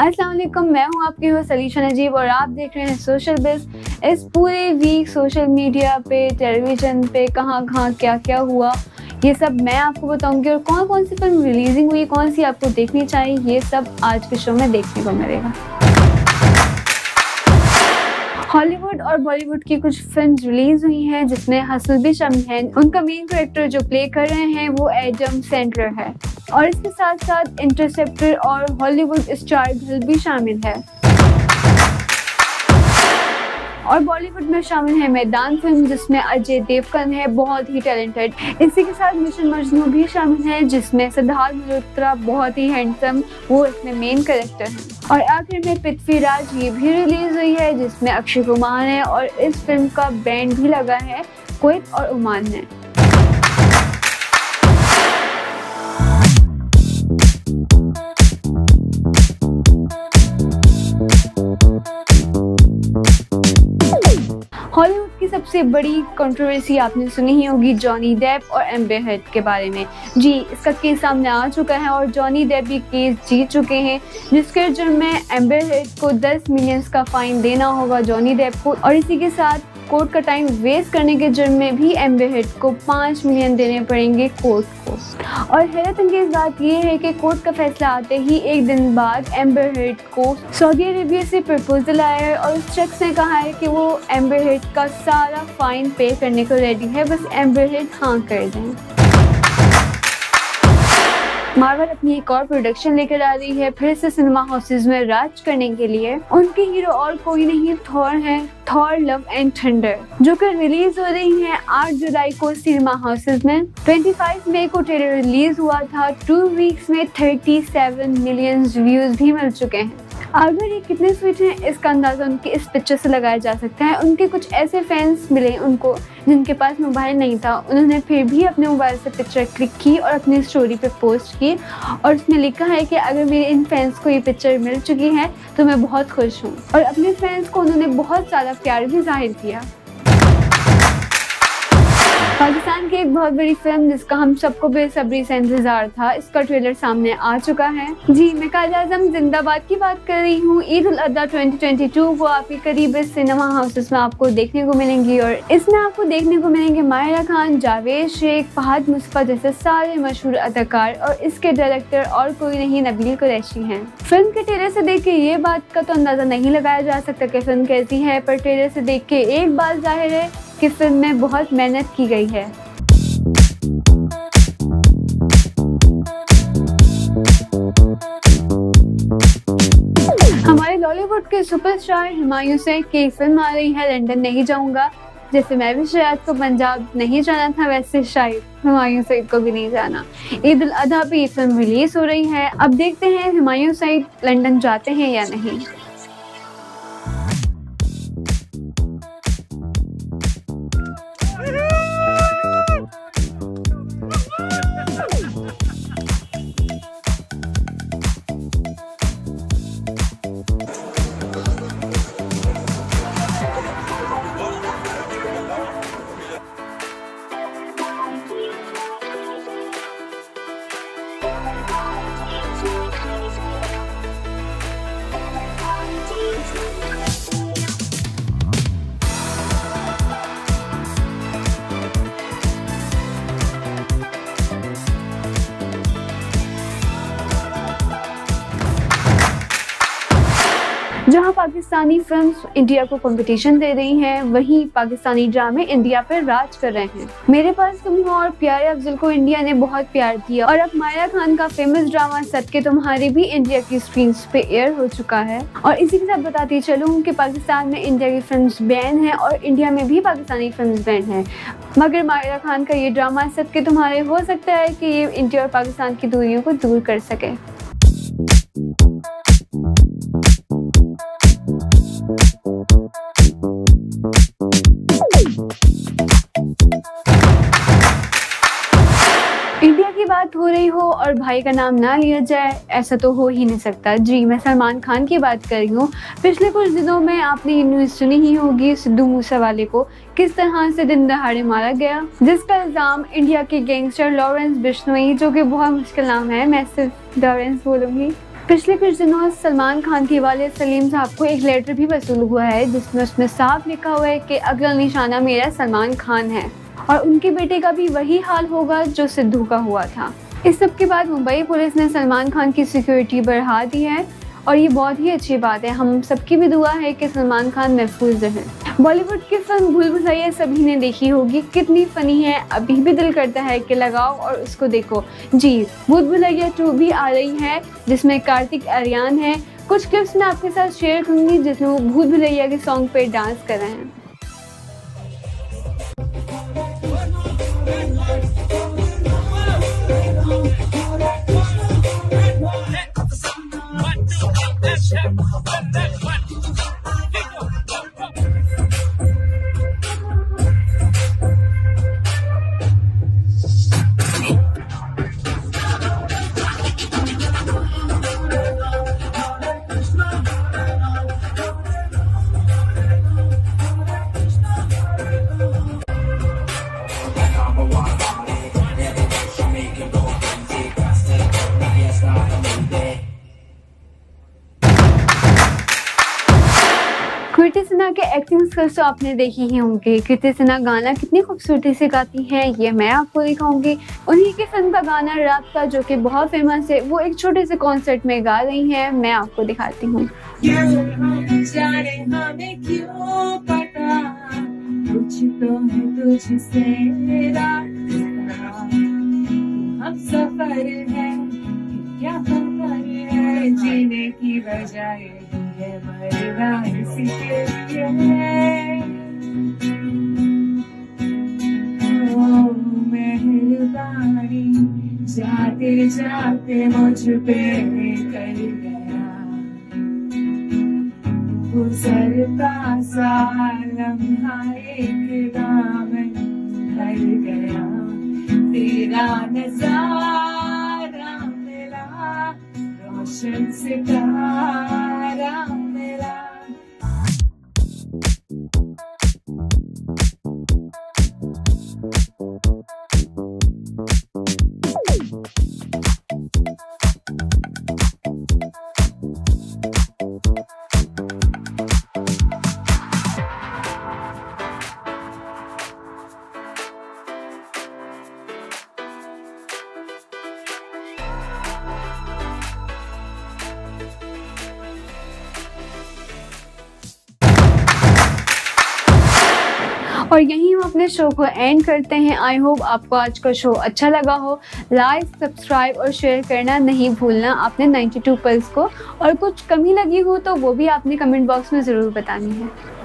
अस्सलाम वालेकुम, मैं हूं आपकी होस्ट अलीशा नजीब और आप देख रहे हैं सोशल बिज़। इस पूरे वीक सोशल मीडिया पे, टेलीविज़न पे कहाँ क्या क्या हुआ, ये सब मैं आपको बताऊंगी। और कौन कौन सी फिल्म रिलीजिंग हुई, कौन सी आपको देखनी चाहिए, ये सब आज के शो में देखने को मिलेगा। हॉलीवुड और बॉलीवुड की कुछ फिल्म रिलीज हुई हैं जिसमें हसन भी शामिल हैं। उनका मेन कैरेक्टर जो प्ले कर रहे हैं वो एडम सैंडलर है और इसके साथ साथ इंटरसेप्टर और हॉलीवुड स्टार गिल भी शामिल है। और बॉलीवुड में शामिल है मैदान फिल्म जिसमें अजय देवगन है, बहुत ही टैलेंटेड। इसी के साथ मिशन मजनू भी शामिल है जिसमें सिद्धार्थ मल्होत्रा बहुत ही हैंडसम, वो इसमें मेन कैरेक्टर है। और आखिर में पृथ्वीराज ये भी रिलीज हुई है जिसमें अक्षय कुमार है और इस फिल्म का बैंड भी लगा है कुवैत और ओमान ने। हॉलीवुड की सबसे बड़ी कंट्रोवर्सी आपने सुनी ही होगी जॉनी डेप और एम्बर हर्ड के बारे में। जी, इसका केस सामने आ चुका है और जॉनी डेप भी केस जीत चुके हैं जिसके जुर्म में एम्बर हर्ड को 10 मिलियन का फाइन देना होगा जॉनी डेप को। और इसी के साथ कोर्ट का टाइम वेस्ट करने के जुर्म में भी एम्बर हर्ड को 5 मिलियन देने पड़ेंगे कोर्ट को। और हैरत अंगेज बात यह है कि कोर्ट का फैसला आते ही एक दिन बाद एम्बर हर्ड को सऊदी अरेबिया से प्रपोजल आया है और उस शख्स ने कहा है कि वो एम्बर हर्ड का सारा फाइन पे करने को रेडी है, बस एम्बर हर्ड हाँ कर दें। मार्वल अपनी एक और प्रोडक्शन लेकर आ रही है फिर से सिनेमा हाउसेज में राज करने के लिए। उनके हीरो और कोई नहीं थॉर है, थॉर लव एंड थंडर, जो कि रिलीज हो रही है 8 जुलाई को सिनेमा हाउसेज में। 25 मई को ट्रेलर रिलीज हुआ था। 2 वीक्स में 37 मिलियन व्यूज भी मिल चुके हैं। अगर ये कितने स्वीट हैं इसका अंदाजा उनकी इस पिक्चर से लगाया जा सकता है। उनके कुछ ऐसे फैंस मिले उनको जिनके पास मोबाइल नहीं था, उन्होंने फिर भी अपने मोबाइल से पिक्चर क्लिक की और अपनी स्टोरी पे पोस्ट की और उसमें लिखा है कि अगर मेरे इन फैंस को ये पिक्चर मिल चुकी है तो मैं बहुत खुश हूँ। और अपने फैंस को उन्होंने बहुत सारा प्यार भी जाहिर किया। पाकिस्तान की एक बहुत बड़ी फिल्म जिसका हम सबको बेसब्री से इंतजार था, इसका ट्रेलर सामने आ चुका है। जी, मैं कायद आज़म जिंदाबाद की बात कर रही हूँ। ईद उल अज़हा 2022 को आपके करीब इस सिनेमा हाउसेस में आपको देखने को मिलेंगी और इसमें आपको देखने को मिलेंगे माहिरा खान, जावेद शेख, फहद मुस्तफा जैसे सारे मशहूर अदाकार और इसके डायरेक्टर और कोई नहीं नबील कुरैशी हैं। फिल्म के ट्रेलर से देख के ये बात का तो अंदाजा नहीं लगाया जा सकता कि फिल्म कैसी है, पर ट्रेलर से देख के एक बात जाहिर है कि फिल्म में बहुत मेहनत की गई है। हमारे बॉलीवुड के सुपरस्टार हुमायूं सईद की फिल्म आ रही है लंदन नहीं जाऊंगा। जैसे मैं भी शायद को पंजाब नहीं जाना था, वैसे शायद हुमायूं सईद को भी नहीं जाना। ईद उल अज़हा पे ये फिल्म रिलीज हो रही है। अब देखते हैं हुमायूं सईद लंदन जाते हैं या नहीं। जहां पाकिस्तानी फिल्म्स इंडिया को कंपटीशन दे रही हैं, वहीं पाकिस्तानी ड्रामे इंडिया पर राज कर रहे हैं। मेरे पास तुम हो और प्यारे अफजल को इंडिया ने बहुत प्यार दिया और अब माहिरा खान का फेमस ड्रामा सदके तुम्हारे भी इंडिया की स्क्रीन पे एयर हो चुका है। और इसी के साथ बताती चलूँ कि पाकिस्तान में इंडिया की फिल्म्स बैन है और इंडिया में भी पाकिस्तानी फिल्म्स बैन है, मगर माहिरा खान का ये ड्रामा सदके तुम्हारे हो सकता है कि ये इंडिया और पाकिस्तान की दूरियों को दूर कर सके। इंडिया की बात हो रही हो और भाई का नाम ना लिया जाए, ऐसा तो हो ही नहीं सकता। जी, मैं सलमान खान की बात कर रही हूँ। पिछले कुछ दिनों में आपने ये न्यूज़ सुनी ही होगी, सिद्धू मूसेवाले को किस तरह से दिन दहाड़े मारा गया, जिसका इल्ज़ाम इंडिया के गैंगस्टर लॉरेंस बिश्नोई, जो कि बहुत मुश्किल नाम है, मैं सिर्फ लॉरेंस बोलूँगी, पिछले कुछ दिनों सलमान खान के वाले सलीम साहब को एक लेटर भी वसूल हुआ है जिसमें उसमें साफ लिखा हुआ है कि अगला निशाना मेरा सलमान खान है और उनके बेटे का भी वही हाल होगा जो सिद्धू का हुआ था। इस सब के बाद मुंबई पुलिस ने सलमान खान की सिक्योरिटी बढ़ा दी है और ये बहुत ही अच्छी बात है। हम सबकी भी दुआ है कि सलमान खान महफूज रहें। बॉलीवुड की फिल्म भूल भुलैया सभी ने देखी होगी, कितनी फनी है, अभी भी दिल करता है कि लगाओ और उसको देखो। जी, भूल भुलैया 2 भी आ रही है जिसमें कार्तिक आर्यन है। कुछ क्लिप्स मैं आपके साथ शेयर करूंगी जिसमें वो भूल भुलैया के सॉन्ग पे डांस कर रहे हैं। कृति सिन्हा के एक्टिंग स्किल्स तो आपने देखी ही होंगे। कृति सिन्हा गाना कितनी खूबसूरती से गाती हैं ये मैं आपको दिखाऊंगी। उन्हीं की फिल्म का गाना राब्ता जो कि बहुत फेमस है वो एक छोटे से कॉन्सर्ट में गा रही हैं, मैं आपको दिखाती हूँ। जीने की बजाय मरना इसी के लिए ओ मेहरबानी जाते जाते मुझ पे कर गया गुजरता सा लम्हा एक दामन भर गया तेरा नजारा मिला रोशन सितारा मिला। और यहीं हम अपने शो को एंड करते हैं। आई होप आपको आज का शो अच्छा लगा हो। लाइक, सब्सक्राइब और शेयर करना नहीं भूलना आपने 92 पल्स को। और कुछ कमी लगी हो तो वो भी आपने कमेंट बॉक्स में ज़रूर बतानी है।